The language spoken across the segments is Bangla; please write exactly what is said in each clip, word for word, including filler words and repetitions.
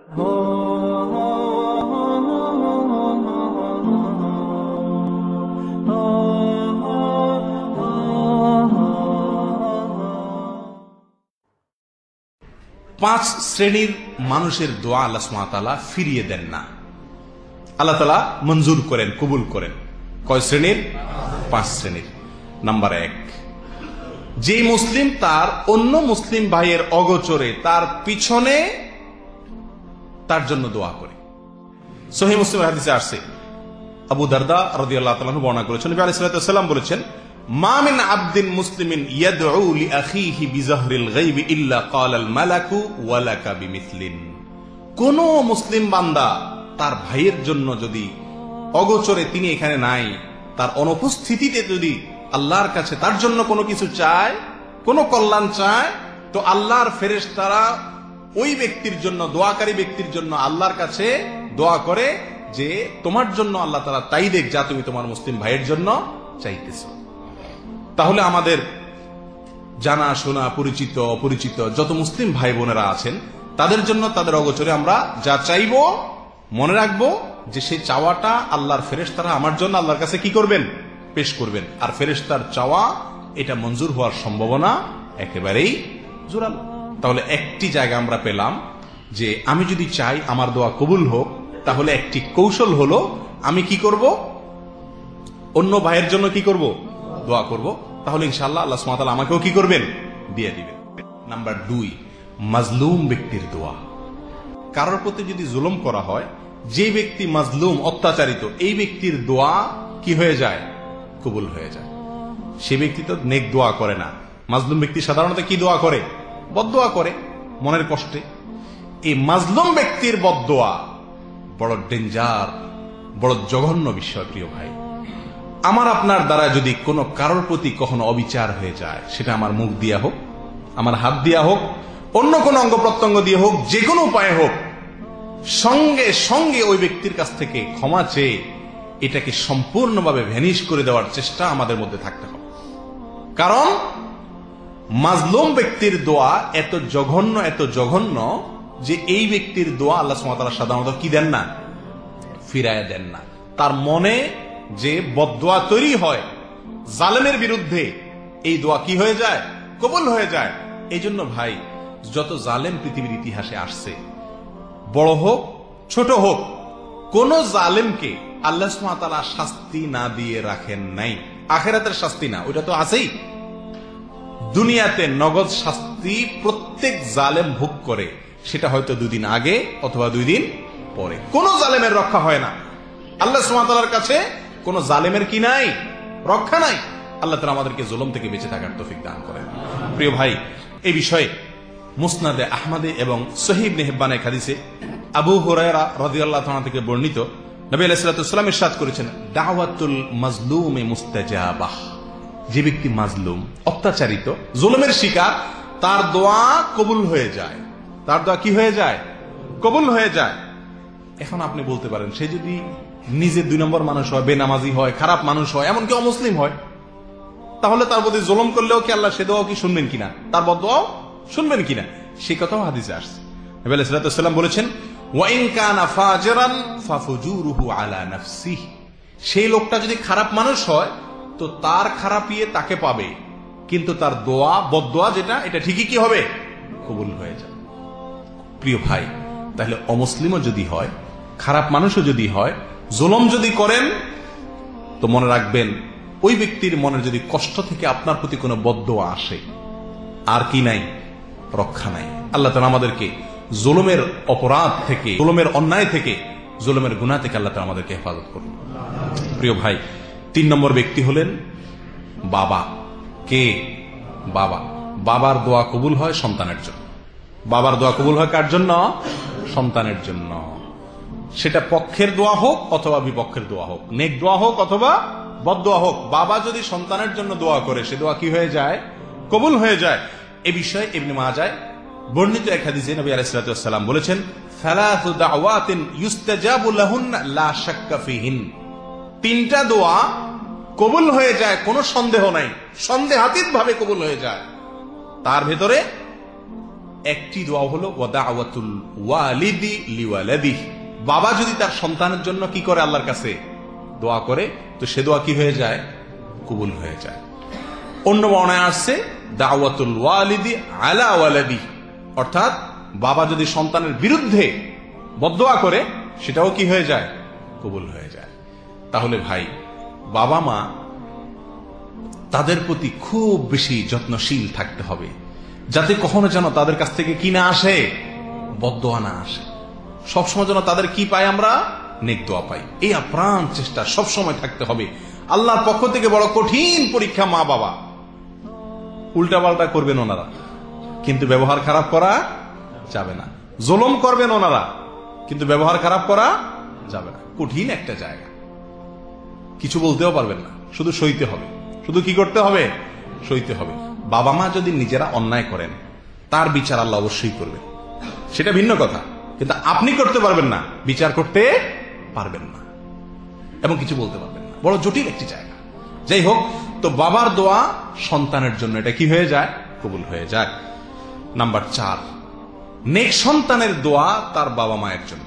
পাঁচ শ্রেণীর মানুষের দোয়া আল্লাহ সুবহানাহু ওয়া তাআলা ফিরিয়ে দেন না, আল্লাহ তাআলা মঞ্জুর করেন, কবুল করেন। কয় শ্রেণীর? পাঁচ শ্রেণীর। নাম্বার এক, যে মুসলিম তার অন্য মুসলিম ভাইয়ের অগোচরে তার পিছনে তার জন্য দোয়া করে। সহিহ মুসলিমের হাদিসে আসছে, আবু দারদা রাদিয়াল্লাহু তাআলা বর্ণনা করেছেন, নবী আলাইহিস সালাম বলেছেন, মা মিন আবদিন মুসলিমিন ইয়াদউ লিআখিহি বিযাহরিল গায়বি ইল্লা ক্বালাল মালাকু ওয়া লাকা বিমিসলিন। কোন মুসলিম বান্দা তার ভাইয়ের জন্য যদি অগোচরে, তিনি এখানে নাই, তার অনুপস্থিতিতে যদি আল্লাহর কাছে তার জন্য কোনো কিছু চায়, কোনো কল্যাণ চায়, তো আল্লাহর ফেরেশতারা ওই ব্যক্তির জন্য, দোয়াকারী ব্যক্তির জন্য আল্লাহর কাছে দোয়া করে যে তোমার জন্য আল্লাহ তাআলা তাই দেখ যা তুমি তোমার মুসলিম ভাইয়ের জন্য চাইতেছো। তাহলে আমাদের জানা শোনা, পরিচিত অপরিচিত যত মুসলিম ভাই বোনেরা আছেন, তাদের জন্য তাদের অগোচরে আমরা যা চাইব, মনে রাখবো যে সেই চাওয়াটা আল্লাহর ফেরেশতারা আমার জন্য আল্লাহর কাছে কি করবেন? পেশ করবেন। আর ফেরেশতার চাওয়া এটা মঞ্জুর হওয়ার সম্ভাবনা একেবারেই জোরালো। তাহলে একটি জায়গা আমরা পেলাম যে আমি যদি চাই আমার দোয়া কবুল হোক, তাহলে একটি কৌশল হলো আমি কি করব? অন্য ভাইয়ের জন্য কি করব? দোয়া করব। তাহলে ইনশাআল্লাহ আল্লাহ সুবহানাহু ওয়া তাআলা আমাকেও কি করবেন? দিয়ে দিবেন। নাম্বার দুই, মাজলুম ব্যক্তির দোয়া। কারোর প্রতি যদি জুলুম করা হয়, যে ব্যক্তি মাজলুম, অত্যাচারিত, এই ব্যক্তির দোয়া কি হয়ে যায়? কবুল হয়ে যায়। সে ব্যক্তি তো নেক দোয়া করে না। মাজলুম ব্যক্তি সাধারণত কি দোয়া করে? বদদোয়া করে, মনের কষ্টে। এই মাজলুম ব্যক্তির বদদোয়া বড় ডেঞ্জার, বড় জঘন্য বিষয়। প্রিয় ভাই, আমার আপনার দ্বারা যদি কোনো কারোর প্রতি কখনো অবিচার হয়ে যায়, সেটা আমার মুখ দিয়া হোক, আমার হাত দিয়া হোক, অন্য কোনো অঙ্গ প্রত্যঙ্গ দিয়ে হোক, যে কোনো উপায়ে হোক, সঙ্গে সঙ্গে ওই ব্যক্তির কাছ থেকে ক্ষমা চেয়ে এটাকে সম্পূর্ণভাবে ভ্যানিশ করে দেওয়ার চেষ্টা আমাদের মধ্যে থাকতে হবে। কারণ মাজলুম ব্যক্তির দোয়া এত জঘন্য, এত জঘন্য যে এই ব্যক্তির দোয়া আল্লাহ সুবহানাহু ওয়া তাআলা সাধারণত কি দেন না? ফিরায় দেন না। তার মনে যে বদদোয়া তৈরি হয় জালেমের বিরুদ্ধে, এই দোয়া কি হয়ে যায়? কবুল হয়ে যায়। এই জন্য ভাই, যত জালেম পৃথিবীর ইতিহাসে আসছে, বড় হোক ছোট হোক, কোন জালেমকে আল্লাহ সুবহানাহু ওয়া তাআলা শাস্তি না দিয়ে রাখেন নাই। আখিরাতের শাস্তি না, ওইটা তো আছেই। দুনিয়াতে নগদ শাস্তি প্রত্যেক জালেম ভোগ করে, সেটা হয়তো দুদিন আগে অথবা দুই দিন পরে। কোন জালেমের রক্ষা হয় না। আল্লাহ সুবহানাহু ওয়া তাআলার কাছে কোন জালেমের কি নাই? রক্ষা নাই। আল্লাহ তাআলা আমাদেরকে জুলুম থেকে বেঁচে থাকার তৌফিক দান করেন। প্রিয় ভাই, এই বিষয়ে মুসনাদে আহমদে এবং সহিহ ইবনে হিব্বানের হাদিসে আবু হুরায়রা রাদিয়াল্লাহু তাআলা থেকে বর্ণিত, নবী আলাইহিস সালাতু ওয়াস সালাম ইরশাদ করেছেন, দাওয়াতুল মাজলুমি মুস্তাজাবাহ। যে ব্যক্তি মাজলুম, অত্যাচারিত, জুলুমের শিকার, তার দোয়া কবুল হয়ে যায়। তার দোয়া কি হয়ে যায়? কবুল হয়ে যায়। এখন আপনি বলতে পারেন, সে যদি নিজে দুই নম্বর মানুষ হয়, বেনামাজি হয়, খারাপ মানুষ হয়, এমনকি অমুসলিম হয়, তাহলে তার প্রতি জুলুম করলেও কি আল্লাহ সে দোয়া কি শুনবেন কিনা? তার বদদোয়াও শুনবেন কিনা? সে কথাও হাদিসে আসছে। নবী আলাইহিস সালাতু ওয়াস সালাম বলেছেন, ওয়া ইন কানা ফাজিরান ফাফুজুরুহু আলা নাফসিহি। সেই লোকটা যদি খারাপ মানুষ হয়, তো তার খারাপিয়ে তাকে পাবে, কিন্তু তার দোয়া, বদদোয়া যেটা, এটা ঠিকই কি হবে? কবুল হয়ে যাবে। প্রিয় ভাই, তাহলে অমুসলিমও যদি হয়, খারাপ মানুষও যদি হয়, জুলুম যদি করেন, তো মনে রাখবেন ওই ব্যক্তির মনের যদি কষ্ট থেকে আপনার প্রতি কোনো বদদোয়া আসে, আর কি নাই? রক্ষা নাই। আল্লাহ তাআলা আমাদেরকে জুলুমের অপরাধ থেকে, জুলুমের অন্যায় থেকে, জুলুমের গুনাহ থেকে আল্লাহ তাআলা আমাদেরকে হেফাজত করুন। প্রিয় ভাই, তিন নম্বর ব্যক্তি হলেন বাবা। কে? বাবা। বাবার দোয়া কবুল হয় সন্তানের জন্য। বাবার দোয়া কবুল হয় কার জন্য? সন্তানের জন্য। সেটা পক্ষের দোয়া হোক অথবা বিপক্ষের দোয়া হোক, নেক দোয়া হোক অথবা বদদোয়া হোক, বাবা যদি সন্তানের জন্য দোয়া করে, সে দোয়া কি হয়ে যায়? কবুল হয়ে যায়। এ বিষয়ে ইবনে মাজাহ বর্ণিত এক হাদিসে নবী আলাইহিস সালাতু ওয়াস সালাম বলেছেন, সালাসু দাওয়াতিন ইউস্তাজাবু লাহুন্না লা শাক্কা ফিহিন। তিনটা দোয়া কবুল হয়ে যায়, কোনো সন্দেহ নাই, সন্দেহাতীত ভাবে কবুল হয়ে যায়। তার ভেতরে একটি দোয়া হলো ওয়া দাওয়াতুল ওয়ালিদি লিওয়ালাদিহি, বাবা যদি তার সন্তানের জন্য কি করে আল্লাহর কাছে দোয়া করে, তো সে দোয়া কি হয়ে যায়? কবুল হয়ে যায়। অন্য বর্ণায় আসছে দাওয়াতুল ওয়ালিদি আলা ওয়ালাদি, অর্থাৎ বাবা যদি সন্তানের বিরুদ্ধে বদদোয়া করে সেটাও কি হয়ে যায়? কবুল হয়ে যায়। তাহলে ভাই, বাবা মা তাদের প্রতি খুব বেশি যত্নশীল থাকতে হবে, যাতে কখনো যেন তাদের কাছ থেকে কি না আসে? বদদোয়া না আসে। সবসময় যেন তাদের কি পাই? আমরা নেক দোয়া পাই। এই আপ্রাণ চেষ্টা সবসময় থাকতে হবে। আল্লাহর পক্ষ থেকে বড় কঠিন পরীক্ষা মা বাবা। উল্টা পাল্টা করবেন ওনারা, কিন্তু ব্যবহার খারাপ করা যাবে না। জুলুম করবেন ওনারা, কিন্তু ব্যবহার খারাপ করা যাবে না। কঠিন একটা জায়গা, কিছু বলতেও পারবেন না, শুধু সইতে হবে। শুধু কি করতে হবে? সইতে হবে। বাবা মা যদি নিজেরা অন্যায় করেন, তার বিচার আল্লাহ অবশ্যই করবেন, সেটা ভিন্ন কথা, কিন্তু আপনি করতে পারবেন না, বিচার করতে পারবেন না, এবং কিছু বলতে পারবেন না। বড় জটিল একটি জায়গা। যাই হোক, তো বাবার দোয়া সন্তানের জন্য এটা কি হয়ে যায়? কবুল হয়ে যায়। নাম্বার চার, নেক সন্তানের দোয়া তার বাবা মায়ের জন্য।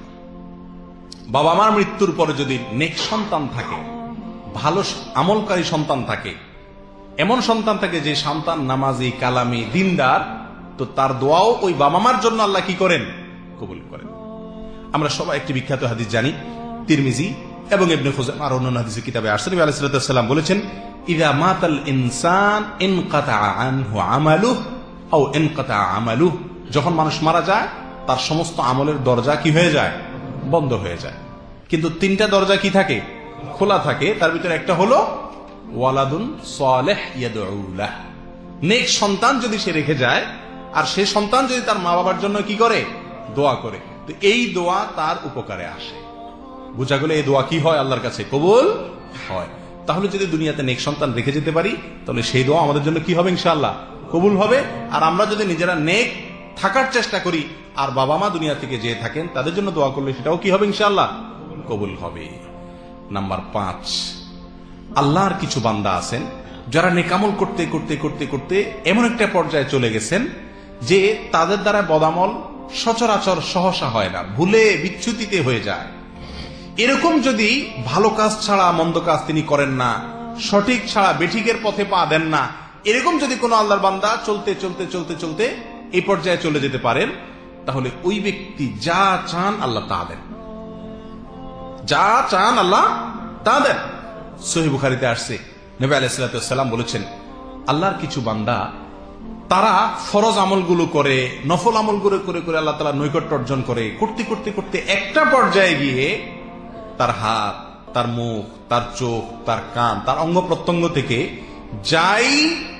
বাবা মার মৃত্যুর পরে যদি নেক সন্তান থাকে, ভালো আমলকারী সন্তান থাকে, এমন সন্তান থাকে যে সন্তান নামাজি, কালামি, দিনদার, তো তার দোয়াও ওই বাবা মার জন্য আল্লাহ কি করেন? কবুল করেন। আমরা সবাই একটি বিখ্যাত হাদিস জানি, তিরমিজি এবং ইবনে খুজাইমা আর অন্যান্য হাদিসের কিতাবে আসছে, নবী আলাইহিস সালাম বলেছেন, ইযা মাতাল ইনসান ইনকাতা আনহু আমালুহু আও ইনকাতা আমালুহু, যখন মানুষ মারা যায় তার সমস্ত আমলের দরজা কি হয়ে যায়? বন্ধ হয়ে যায়। কিন্তু তিনটা দরজা কি থাকে? খোলা থাকে। তার ভিতরে একটা হলো ওয়ালাদুন সালেহ ইয়াদউ লাহ, নেক সন্তান যদি সে রেখে যায়, আর সে সন্তান যদি তার মা বাবার জন্য কি করে? দোয়া করে, তো এই দোয়া তার উপকারে আসে। বুঝা গেল এই দোয়া কি হয়? আল্লাহর কাছে কবুল হয়। তাহলে যদি দুনিয়াতে নেক সন্তান রেখে যেতে পারি, তাহলে সেই দোয়া আমাদের জন্য কি হবে? ইনশাআল্লাহ কবুল হবে। আর আমরা যদি নিজেরা নেক থাকার চেষ্টা করি, আর বাবা মা দুনিয়া থেকে যে থাকেন তাদের জন্য দোয়া করলে সেটাও কি হবে? ইনশাআল্লাহ কবুল হবে। নাম্বার পাঁচ, আল্লাহর কিছু বান্দা আছেন যারা নেকামল করতে করতে করতে করতে এমন একটা পর্যায়ে চলে গেছেন যে তাদের দ্বারা বদামল সচরাচর সহসা হয় না, ভুলে বিচ্যুতিতে হয়ে যায়। এরকম যদি ভালো কাজ ছাড়া মন্দ কাজ তিনি করেন না, সঠিক ছাড়া বেঠিকের পথে পা দেন না, এরকম যদি কোনো আল্লাহর বান্দা চলতে চলতে চলতে চলতে এই পর্যায়ে চলে যেতে পারেন, তাহলে ওই ব্যক্তি যা চান আল্লাহ তা দেন, যা চান আল্লাহ তা দেন। সহিহ বুখারীতে আসছে, নবী আলাইহিস সালাম বলেছেন, আল্লাহর কিছু বান্দা তারা ফরজ আমলগুলো করে, নফল আমলগুলো করে করে আল্লাহ তাআলা নৈকট্য অর্জন করে, করতে করতে করতে একটা পর্যায়ে গিয়ে তার হাত, তার মুখ, তার চোখ, তার কান, তার অঙ্গ প্রত্যঙ্গ থেকে যাই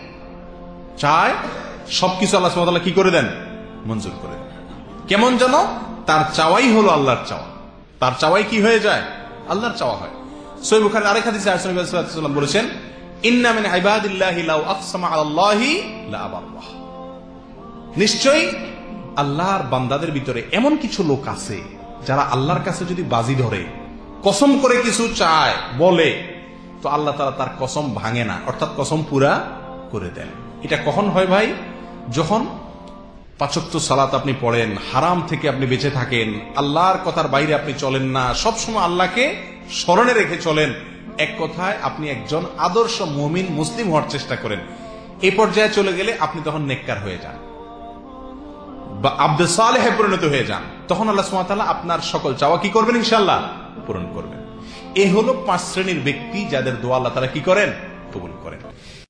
চায় সবকিছু আল্লাহ সুবহানাহু ওয়া তাআলা কি করে দেন? মঞ্জুর করে দেন। কেমন যেন তার চাওয়াই হলো আল্লাহর চাওয়া, তার চাওয়াই কি হয়ে যায়? আল্লাহর চাওয়া হয়। সহিহ বুখারীর আরেক হাদিসে নবী সাল্লাল্লাহু আলাইহি ওয়াসাল্লাম বলেছেন, ইন্না মিন ইবাদিল্লাহি লাউ আকসামা আলাল্লাহি লা আবাররাহ, নিশ্চয়ই আল্লাহর বান্দাদের ভিতরে এমন কিছু লোক আছে যারা আল্লাহর কাছে যদি বাজি ধরে, কসম করে কিছু চায়, বলে, তো আল্লাহ তাআলা তার কসম ভাঙে না, অর্থাৎ কসম পুরা করে দেন। এটা কখন হয় ভাই? যখন পাঁচ ওয়াক্ত সালাত আপনি পড়েন, হারাম থেকে আপনি বেঁচে থাকেন, আল্লাহর কথার বাইরে আপনি চলেন না, সবসময় আল্লাহকে স্মরণে রেখে চলেন, এক কথায় আপনি একজন আদর্শ মুমিন মুসলিম হওয়ার চেষ্টা করেন। এই পর্যায়ে চলে গেলে আপনি তখন নেককার হয়ে যান বা আব্দে সালেহে পরিণত হয়ে যান। তখন আল্লাহ সুবহানাহু ওয়া তাআলা আপনার সকল চাওয়া কি করবেন? ইনশাআল্লাহ পূরণ করবেন। এ হলো পাঁচ শ্রেণীর ব্যক্তি যাদের দোয়া আল্লাহ তাআলা কি করেন? কবুল করেন।